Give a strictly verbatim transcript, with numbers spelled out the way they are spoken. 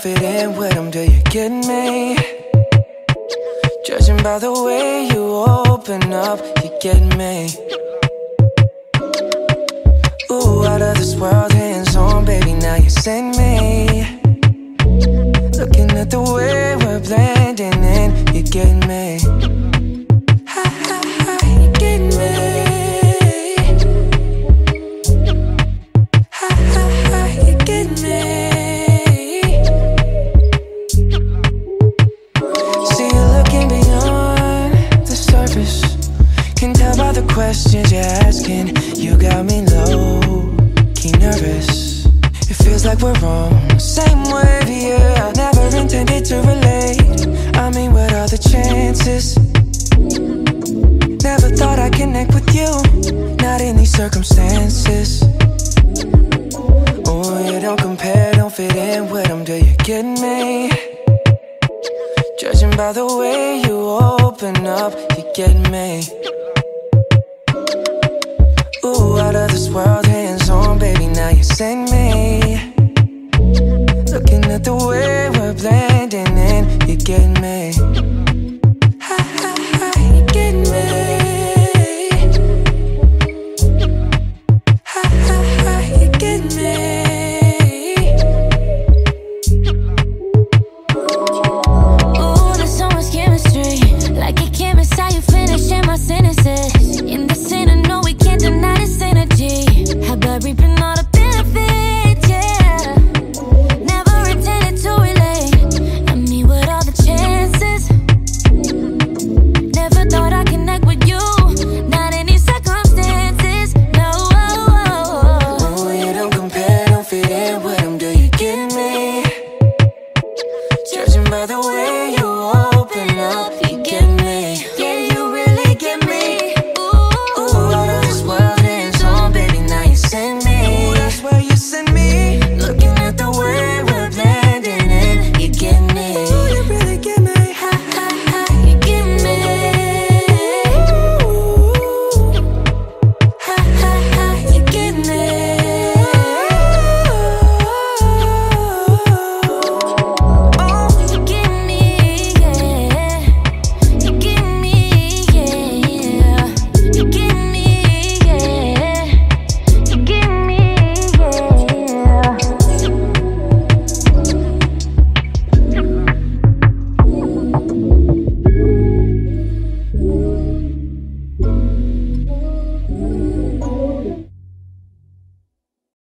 fit in with them, do you get me? Judging by the way you open up, you get me. Ooh, out of this world, hands on, baby, now you send me. Looking at the way we're blending in, you get me. Ha ha ha, you get me. Ha ha ha, you get me. See you looking beyond the surface. Can tell by the questions you're asking. You got me low, key nervous. It feels like we're on the same wave, yeah. Never intended to relate. I mean, what are the chances? Never thought I'd connect with you, not in these circumstances. Oh, you don't compare, don't fit in with them, do you get me? Judging by the way you open up, you get me.